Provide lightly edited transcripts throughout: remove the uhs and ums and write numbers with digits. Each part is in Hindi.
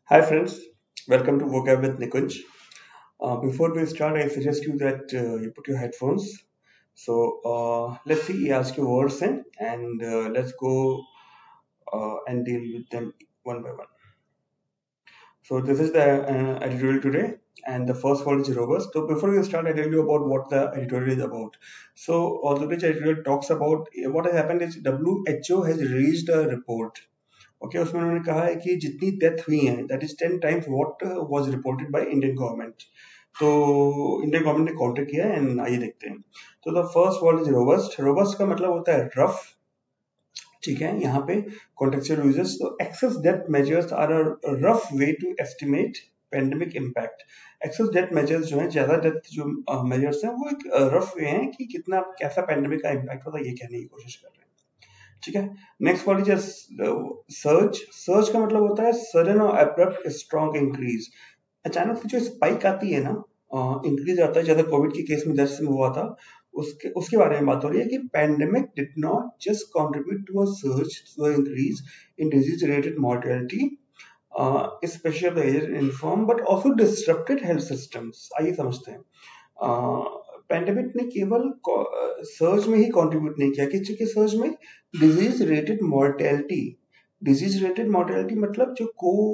Hi friends, welcome to Vocab with Nikunj. Before we start, I suggest you that you put your headphones. Let's see, he ask you words and let's go and deal with them one by one. So this is the editorial today, and the first one is robust. So before we start, I tell you about what the editorial is about. So although which editorial talks about what has happened is WHO has released a report. Okay उसमें उन्होंने कहा है कि जितनी डेथ हुई हैं that is 10 times what was reported by Indian government. तो इंडियन गवर्नमेंट ने काउंटर किया है एंड आइए देखते हैं। तो the first word is robust. Robust का मतलब होता है रफ, ठीक है। यहाँ पे कॉन्टेक्चुअल यूजेस, तो excess death measures are a rough way to estimate pandemic impact. Excess death measures जो है, ज्यादा डेथ जो मेजर्स हैं वो एक रफ वे हैं कि कितना कैसा पेंडेमिक का इम्पैक्ट होता है ये कहने की कोशिश कर रहे हैं, ठीक है। Next word is surge. Surge का मतलब होता है सडन और एब्रप्ट स्ट्रॉन्ग इंक्रीज। अचानक से जो स्पाइक आती है ना, इंक्रीज आता है, जैसा कोविड के केस में 10 में हुआ था, उसके उसके बारे में बात हो रही है कि pandemic did not just contribute to a surge to a increase in disease related mortality special infirm but also disturbed health systems. आइए समझते हैं। पैंडेमिक ने केवल सर्च में ही कंट्रीब्यूट नहीं किया। कि सर्च में disease related mortality, disease related mortality मतलब जो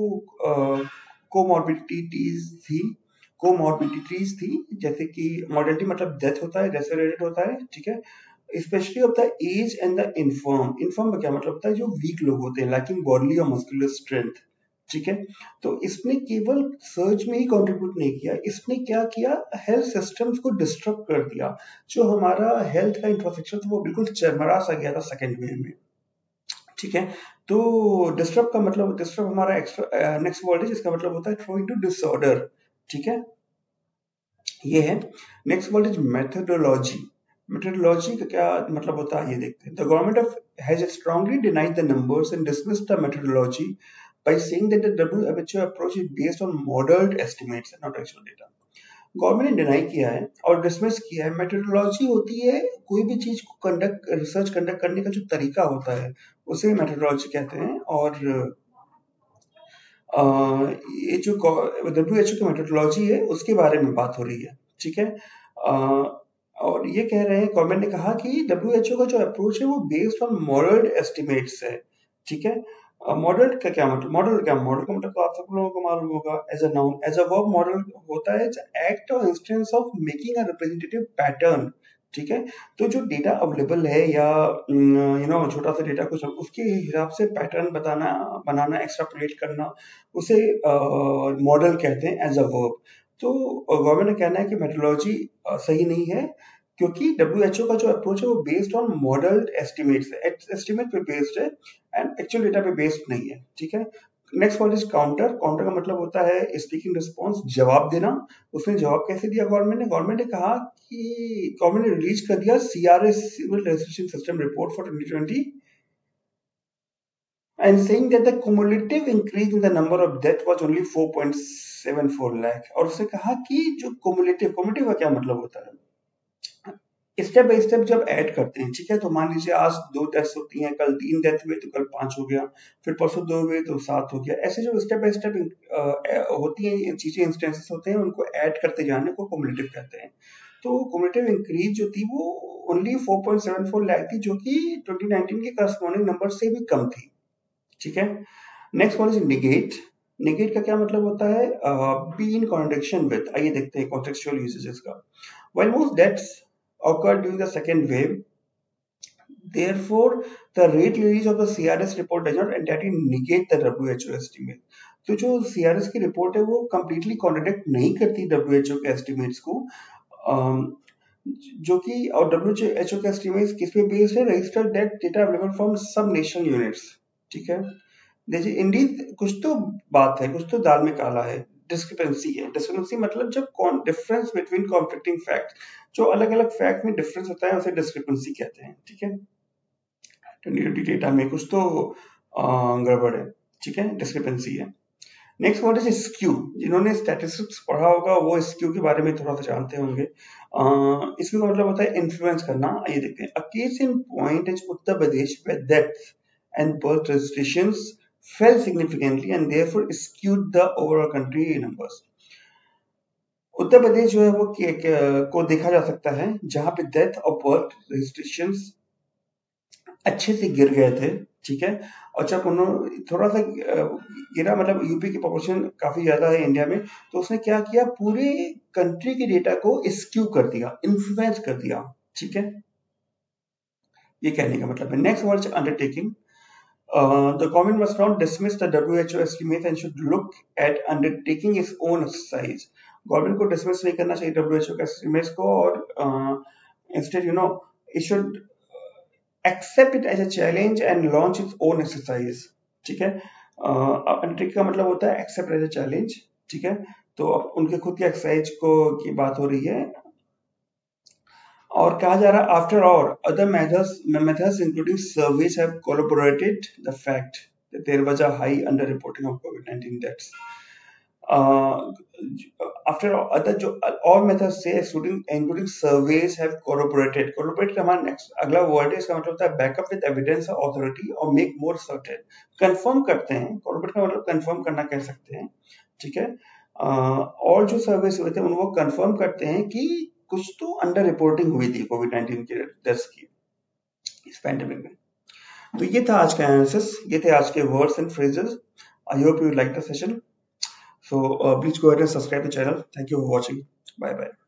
कोमॉर्बिडिटीज थी, जैसे कि मॉर्टेलिटी मतलब डेथ होता है, डेथ से रिलेटेड होता है, ठीक है। स्पेशली होता है age and the infirm. Infirm का क्या मतलब होता है जो वीक लोग होते हैं, लैकिंग बॉडीली और मस्कुलर स्ट्रेंथ, ठीक है। तो इसने केवल सर्च में ही कंट्रीब्यूट नहीं किया, इसने क्या किया, हेल्थ सिस्टम्स को डिस्टर्ब कर दिया। जो हमारा हेल्थ का इंफ्रास्ट्रक्चर था वो बिल्कुल चरमरा सा गया था सेकेंड वेव में, ठीक है। तो डिस्टर्ब का मतलब, डिस्टर्ब हमारा एक्स्ट्रा नेक्स्ट वर्ड है जिसका मतलब होता है थ्रो इनटू डिसऑर्डर, ठीक है, ये है। Next word is methodology. Methodology का क्या मतलब होता है ये देखते हैं। The government of has strongly denied the numbers and dismissed the methodology by saying that the WHO approach is based on modeled estimates and not actual data। Government ने डिनाई किया है और डिसमिस किया है। मेथोडोलॉजी होती है कोई भी चीज को रिसर्च कंडक्ट करने का जो तरीका होता है उसे मेथोडोलॉजी कहते हैं। और ये जो WHO की मेथोडोलॉजी है उसके बारे में बात हो रही है, ठीक है। और ये कह रहे हैं, गवर्नमेंट ने कहा कि WHO का जो अप्रोच है वो बेस्ड ऑन मॉडल्ड एस्टिमेट्स है, ठीक है। मॉडल का क्या मतलब, मॉडल का मतलब तो आप सब लोगों को मालूम होगा। As a noun, as a verb model होता है act or instance of making a representative pattern, ठीक है। तो जो डेटा अवेलेबल है या छोटा सा डेटा कुछ उसके हिसाब से पैटर्न बनाना एक्स्ट्रापोलेट करना, उसे मॉडल कहते हैं एज अ वर्ब। तो गवर्नमेंट का कहना है कि मेथोडोलॉजी सही नहीं है क्योंकि WHO का जो अप्रोच है वो बेस्ड ऑन मॉडल्ड एस्टिमेट्स है, एस्टिमेट पे बेस्ड है एंड एक्चुअल डेटा पे बेस्ड नहीं है, ठीक है। Next word is counter. Counter का मतलब होता है स्पीकिंग रिस्पॉन्स, जवाब देना। उसने जवाब कैसे दिया गवर्नमेंट ने कहा कि गवर्नमेंट ने रिलीज कर दिया CRS civil registration system report for 2020 and saying that the cumulative increase in the number of death was only 4.74 lakh। और उसने कहा कि जो cumulative का क्या मतलब होता है, स्टेप बाय स्टेप जब ऐड करते हैं, ठीक है। तो मान लीजिए आज 2 डेथ होती हैं, कल 3 डेथ हुए तो कल 5 हो गया, फिर परसों 2 हुए तो 7 हो गया। ऐसे जो स्टेप बाय स्टेप होती हैं चीजें, इंस्टेंसेस होते हैं, उनको ऐड करते जाने को क्युमुलेटिव कहते हैं। तो क्युमुलेटिव इंक्रीज जो थी वो ओनली 4.74 लाख थी, जो कि 2019 के करस्पॉन्डिंग नंबर से भी कम थी, ठीक है। Next one is negate. Negate का क्या मतलब होता है, बी इन कॉन्ट्रडिक्शन विद। आइए देखते हैं कॉन्टेक्चुअल यूजेस का। While most deaths occurred during the second wave, therefore the rate release of the CRS report does not entirely negate the WHO estimate। तो जो CRS की रिपोर्ट है वो completely contradict नहीं करती WHO के estimates को, जो कि, और WHO के estimates किस पे बेस्ड है, registered death data available from सब national units, ठीक है। देखिए इंडीड कुछ तो बात है, कुछ तो दाल में काला है, डिस्क्रिपेंसी है। डिस्क्रिपेंसी मतलब जब डिफरेंस बिटवीन कॉन्फ्लिक्टिंग फैक्ट, जो अलग अलग फैक्ट में डिफरेंस होता है उसे डिस्क्रिपेंसी कहते हैं, ठीक है। 2020 डेटा में कुछ तो गड़बड़ है, ठीक है, डिस्क्रिपेंसी है। Next word is skew. जिन्होंने स्टैटिस्टिक्स पढ़ा होगा वो स्क्यू के बारे में थोड़ा सा जानते होंगे। इसमें का मतलब होता है इन्फ्लुएंस करना। आइए देखते हैं। A case in point is Uttar Pradesh where death and birth registrations fell significantly and therefore skewed the overall country numbers. Uttar Pradesh जो है वो को देखा जा सकता है जहां पे डेथ और बर्थ रजिस्ट्रेशंस अच्छे से गिर गए थे, ठीक है। और जब उन्होंने थोड़ा सा गिरा, मतलब यूपी की पॉपुलेशन काफी ज्यादा है इंडिया में, तो उसने क्या किया, पूरे कंट्री के डेटा को स्क्यू कर दिया, इन्फ्लुएंस कर दिया, ठीक है। ये कहने का मतलब है। Next word undertaking, the government must not dismiss the WHO estimates and should look at undertaking its own exercise. Government को डिसमिस नहीं करना चाहिए WHO के एस्टिमेट्स को, और instead it should accept it as a challenge and launch its own exercise, ठीक है। अंडरटेक का मतलब होता है एक्सेप्ट एज अ चैलेंज, ठीक है। तो अब उनके खुद के एक्सरसाइज को की बात हो रही है, और कहा जा रहा है after all other methods including surveys have corroborated the fact that there was a high under reporting of COVID-19 deaths. After other जो all methods say including surveys have corroborate का हमारा नेक्स्ट अगला वर्ड है, इसका मतलब होता है back up with evidence authority or make more certain, confirm करते हैं। corroborate का मतलब कंफर्म करना कह सकते हैं, ठीक है। और जो सर्वेस हुए थे उनको कंफर्म करते हैं कि कुछ तो अंडर रिपोर्टिंग हुई थी कोविड-19 के डेथ्स की इस पैंडेमिक में। तो ये था आज का एनालिसिस, ये थे आज के words and phrases. I hope you like the session, so please go ahead and subscribe the channel. Thank you for watching. Bye bye.